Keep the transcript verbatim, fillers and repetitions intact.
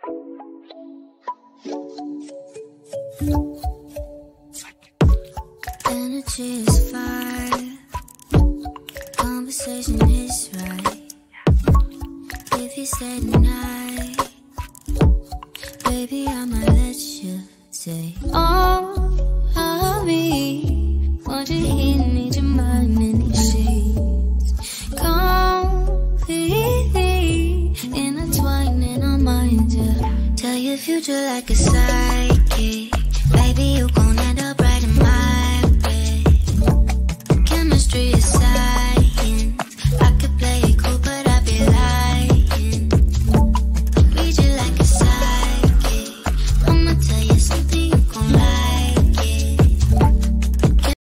Energy is fire, conversation is right. If you stay tonight, baby, I might let you say, oh, I'll be what you hear, need your mind in these sheets. Completely intertwined in our minds, yeah. Tell your future like a sigh.